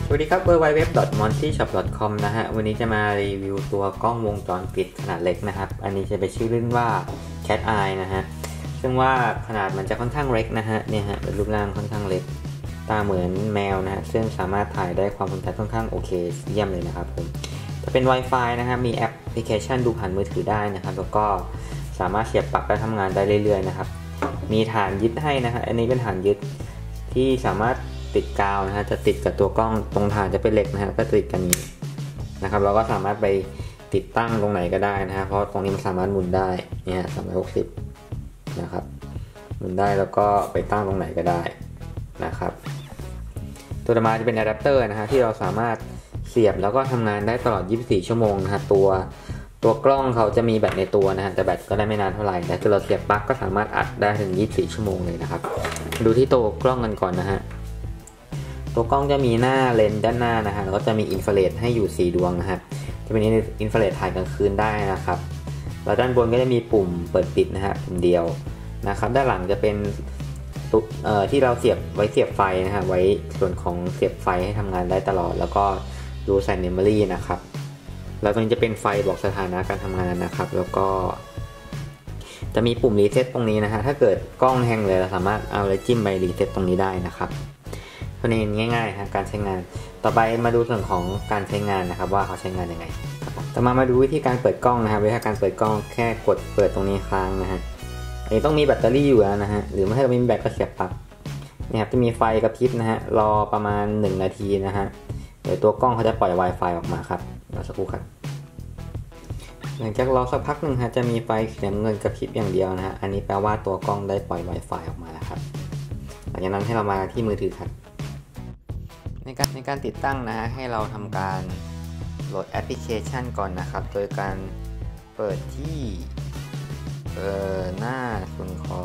สวัสดีครับ www.montyshop.com นะฮะวันนี้จะมารีวิวตัวกล้องวงจรปิดขนาดเล็กนะครับอันนี้จะเป็นชื่อรุ่นว่า Cat Eye นะฮะซึ่งว่าขนาดมันจะค่อนข้างเล็กนะฮะเนี่ยฮะเป็นรูปร่างค่อนข้างเล็กตาเหมือนแมวนะฮะซึ่งสามารถถ่ายได้ความคมชัดค่อนข้างโอเคเยี่ยมเลยนะครับผมจะเป็น Wi-Fi นะฮะมีแอปพลิเคชันดูผ่านมือถือได้นะครับแล้วก็สามารถเสียบปลั๊กและทำงานได้เรื่อยๆนะครับมีฐานยึดให้นะฮะอันนี้เป็นฐานยึดที่สามารถติดกาวนะฮะจะติดกับตัวกล้องตรงฐานจะเป็นเหล็กนะฮะก็ติดกันนี้นะครับเราก็สามารถไปติดตั้งตรงไหนก็ได้นะฮะเพราะตรงนี้มันสามารถหมุนได้เนี่ย360นะครับหมุนได้แล้วก็ไปตั้งตรงไหนก็ได้นะครับตัวต่อมาจะเป็นอะแดปเตอร์นะฮะที่เราสามารถเสียบแล้วก็ทำงานได้ตลอด24ชั่วโมงนะฮะตัวกล้องเขาจะมีแบตในตัวนะฮะแต่แบตก็ได้ไม่นานเท่าไหร่แต่ถ้าเราเสียบปลั๊กก็สามารถอัดได้ถึง24ชั่วโมงเลยนะครับดูที่ตัวกล้องกันก่อนนะฮะตัวกล้องจะมีหน้าเลนส์ด้านหน้านะฮะแล้วก็จะมีอินฟราเรดให้อยู่4ดวงนะฮะจะเป็นอินฟราเรดถ่ายกลางคืนได้นะครับแล้วด้านบนก็จะมีปุ่มเปิดปิดนะฮะปุ่มเดียวนะครับด้านหลังจะเป็นที่เราเสียบไฟนะฮะไว้ส่วนของเสียบไฟให้ทำงานได้ตลอดแล้วก็รูใส่เมมโมรี่นะครับแล้วตรงนี้จะเป็นไฟบอกสถานะการทำงานนะครับแล้วก็จะมีปุ่มรีเซ็ตตรงนี้นะฮะถ้าเกิดกล้องแฮงเลยเราสามารถเอาเลยจิ้มไปรีเซ็ตตรงนี้ได้นะครับเท่านี้ง่ายๆฮะการใช้งานต่อไปมาดูส่วนของการใช้งานนะครับว่าเขาใช้งานยังไงต่อมาดูวิธีการเปิดกล้องนะครับวิธีการเปิดกล้องแค่กดเปิดตรงนี้ค้างนะฮะอันนี้ต้องมีแบตเตอรี่อยู่แล้วนะฮะหรือไม่ให้เราไม่มีแบตก็เสียบปลั๊กนี่ครับจะมีไฟกระพริบนะฮะรอประมาณ1นาทีนะฮะเดี๋ยวตัวกล้องเขาจะปล่อย Wi-Fi ออกมาครับเดี๋ยวสักครู่ครับหลังจากรอสักพักหนึ่งฮะจะมีไฟสีน้ำเงินกระพริบอย่างเดียวนะฮะอันนี้แปลว่าตัวกล้องได้ปล่อย Wi-Fi ออกมาแล้วครับหลังจากนั้นให้เรามาที่มือถือครับในการติดตั้งนะฮะให้เราทำการโหลดแอปพลิเคชันก่อนนะครับโดยการเปิดที่หน้าส่วนของ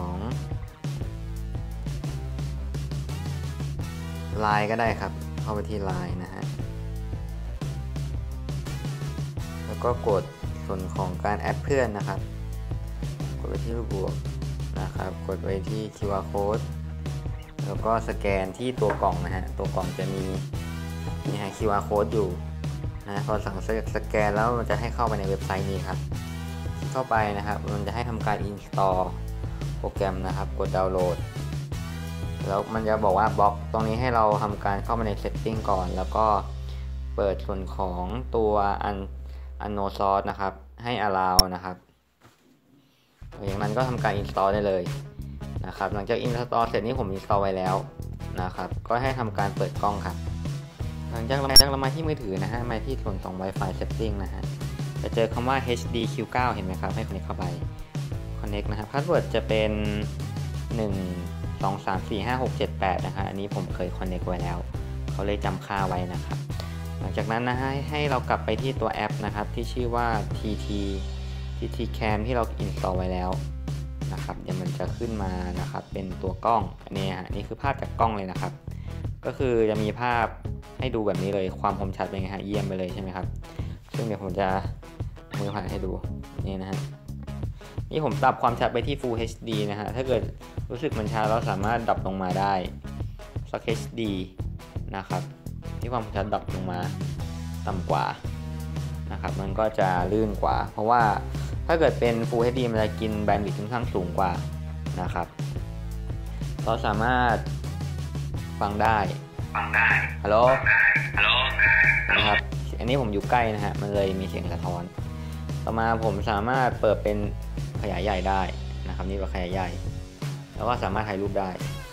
Line ก็ได้ครับเข้าไปที่ Line นะฮะแล้วก็กดส่วนของการแอดเพื่อนนะครับกดไปที่รูปบวกนะครับกดไปที่ QR code แล้วก็สแกนที่ตัวกล่องนะฮะตัวกล่องจะมีนี่ฮะ QR code อยู่นะพอสั่งสแกนแล้วมันจะให้เข้าไปในเว็บไซต์นี้ครับเข้าไปนะครับมันจะให้ทำการ install โปรแกรมนะครับกดดาวน์โหลดแล้วมันจะบอกว่าบล็อกตรงนี้ให้เราทำการเข้ามาใน setting ก่อนแล้วก็เปิดส่วนของตัวunknown source นะครับให้ allow นะครับอย่างนั้นก็ทำการ install ได้เลยนะครับหลังจาก install เสร็จนี้ผม install ไว้แล้วนะครับก็ให้ทำการเปิดกล้องครับหลังจากเรามาที่มือถือนะฮะมาที่ส่วนของ Wi-Fi setting นะฮะจะเจอคำว่า HDQ9 เห็นไหมครับให้ connect เข้าไป connect นะฮะ password จะเป็น1 2 3 4 5 6 7 8นะฮะอันนี้ผมเคย connect ไว้แล้วเขาเลยจำค่าไว้นะครับหลังจากนั้นนะให้เรากลับไปที่ตัวแอปนะครับที่ชื่อว่า TT Cam ที่เรา install ไว้แล้วนะครับเดี๋ยวมันจะขึ้นมานะครับเป็นตัวกล้องอันนี้ฮะนี่คือภาพจากกล้องเลยนะครับก็คือจะมีภาพให้ดูแบบนี้เลยความคมชัดเป็นไงฮะเยี่ยมไปเลยใช่ไหมครับซึ่งเดี๋ยวผมจะมือผ่านให้ดูนี่นะฮะนี่ผมปรับความชัดไปที่ Full HD นะฮะถ้าเกิดรู้สึกมันช้าเราสามารถดับลงมาได้สัก HD นะครับที่ความคมชัดดับลงมาต่ำกว่านะครับมันก็จะลื่นกว่าเพราะว่าถ้าเกิดเป็น Full HD มันจะกินแบนด์วิดต์ค่อนข้างสูงกว่านะครับเราสามารถฟังได้ฮัลโหลนะครับอันนี้ผมอยู่ใกล้นะฮะมันเลยมีเสียงสะท้อนต่อมาผมสามารถเปิดเป็นขยายใหญ่ได้นะครับนี่เป็นขยายใหญ่แล้วก็สามารถถ่ายรูปได้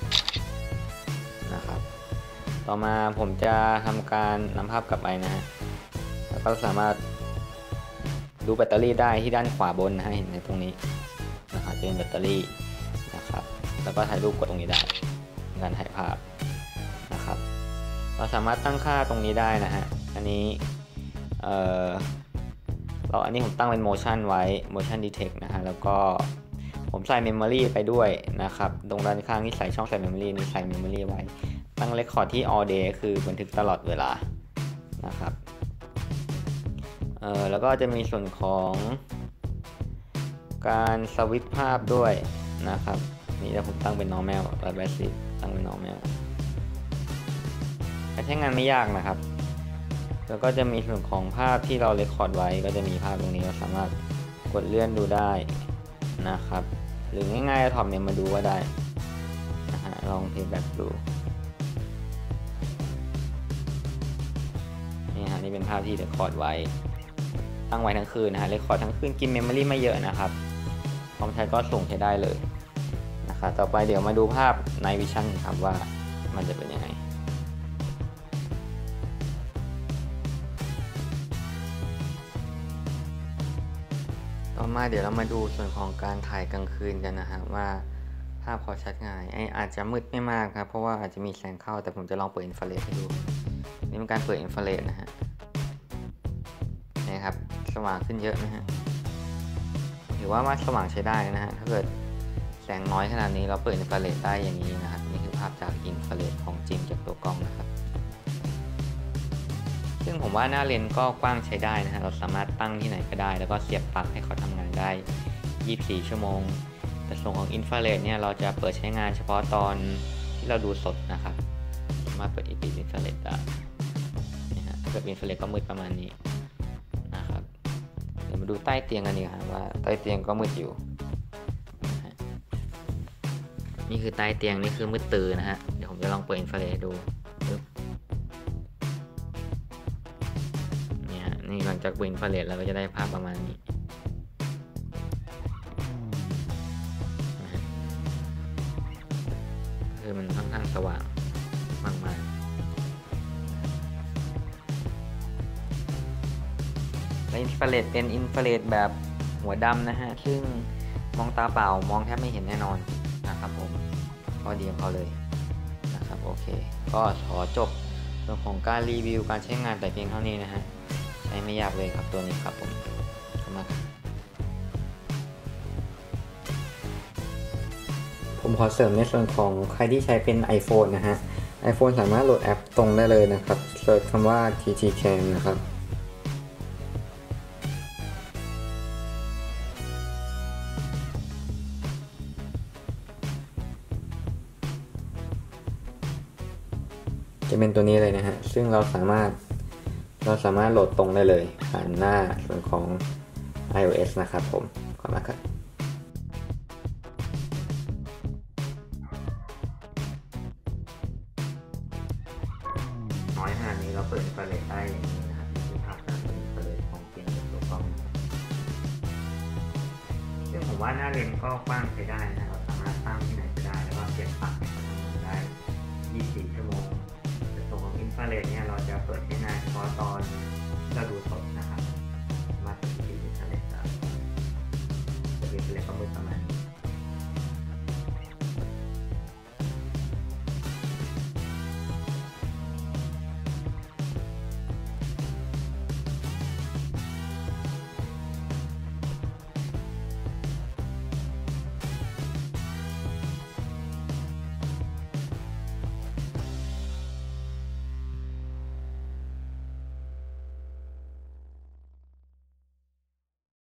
นะครับต่อมาผมจะทำการนำภาพกลับไปนะฮะแล้วก็สามารถดูแบตเตอรี่ได้ที่ด้านขวาบนนะฮะเห็นในตรงนี้นะครับเป็นแบตเตอรี่นะครับแล้วก็ถ่ายรูปกดตรงนี้ได้การถ่ายภาพนะครับเราสามารถตั้งค่าตรงนี้ได้นะฮะอันนี้อันนี้ผมตั้งเป็น motion ไว้ motion detect นะฮะแล้วก็ผมใส่ memory ไปด้วยนะครับตรงด้านข้างที่ใส่ช่องใส่ memory นี่ใส่ memory ไว้ตั้ง record ที่ all day คือบันทึกตลอดเวลานะครับแล้วก็จะมีส่วนของการสวิปภาพด้วยนะครับนี่ผมตั้งเป็น normal แบบ basic ตั้งเป็น normal ก็จะช้งานไม่ยากนะครับแล้วก็จะมีส่วนของภาพที่เราเรคคอร์ดไว้ก็จะมีภาพตรงนี้เราสามารถกดเลื่อนดูได้นะครับหรือง่ายๆถอดเนี่ยมาดูก็ได้นะฮะลองเพลย์แบ็กดูนี่ฮะนี่เป็นภาพที่เรคคอร์ดไว้ตั้งไว้ทั้งคืนนะฮะเรคคอร์ดทั้งคืนกินเมมโมรี่ไม่เยอะนะครับคอมใช้ก็ส่งใช้ได้เลยนะครับต่อไปเดี๋ยวมาดูภาพในวิชั่นครับว่ามันจะเป็นยังไงต่อมาเดี๋ยวเรามาดูส่วนของการถ่ายกลางคืนกันนะฮะว่าภาพพอชัดง่ายอาจจะมืดไม่มากครับเพราะว่าอาจจะมีแสงเข้าแต่ผมจะลองเปิดอินฟราเรดให้ดูนี่เป็นการเปิดอินฟราเรดนะฮะนี่ครับสว่างขึ้นเยอะนะฮะถือว่าสว่างใช้ได้นะฮะถ้าเกิดแสงน้อยขนาดนี้เราเปิดอินฟราเรดได้อย่างนี้นะครับนี่คือภาพจากอินฟราเรดของจริงจากตัวกล้องนะครับซึ่งผมว่าหน้าเลนส์ก็กว้างใช้ได้นะฮะเราสามารถตั้งที่ไหนก็ได้แล้วก็เสียบปลั๊กให้เขาทำงานได้24ชั่วโมงแต่ส่วนของอินฟราเรดเนี่ยเราจะเปิดใช้งานเฉพาะตอนที่เราดูสดนะครับสามารถเปิดปิดอินฟราเรดได้นะฮะถ้าเกิดอินฟราเรดก็มืดประมาณนี้นะครับเดี๋ยวมาดูใต้เตียงกันดีครับว่าใต้เตียงก็มืดอยู่นี่คือใต้เตียงนี่คือมืดตื่นนะฮะเดี๋ยวผมจะลองเปิดอินฟราเรดดูนี่หลังจากเปิดอินฟราเรดเราก็จะได้ภาพประมาณนี้คือมันค่อนข้างสว่างมากๆและอินฟราเรดเป็นอินฟราเรดแบบหัวดำนะฮะซึ่งมองตาเปล่ามองแทบไม่เห็นแน่นอนนะครับผมก็ดีของเขาเลยนะครับโอเคก็ขอจบเรื่องของการรีวิวการใช้งานแต่เพียงเท่านี้นะฮะใช้ไม่ยากเลยครับตัวนี้ครับผมขอบคุณมากผมขอเสริมในส่วนของใครที่ใช้เป็น iPhone นะฮะ iPhone สามารถโหลดแอปตรงได้เลยนะครับเสิร์ชคำว่า TT Cam นะครับจะเป็นตัวนี้เลยนะฮะซึ่งเราสามารถโหลดตรงได้เลยผ่านหน้าส่วนของ iOS นะครับผมขอบคุณครับน้อยขนาดนี้เราเปิดอินฟราเรดได้อย่างนี้นะครับที่ภาพจากอินฟราเรดของจริงจากตัวกล้องซึ่งผมว่าหน้าเลนส์ก็กว้างใช้ได้นะเราสามารถตั้งที่ไหนก็ได้แล้วก็เสียบปลั๊กให้เขาทำงานได้24ชั่วโมงแต่ส่วนของอินฟราเรดเนี่ยเราจะเปิดใช้งานเฉพาะตอน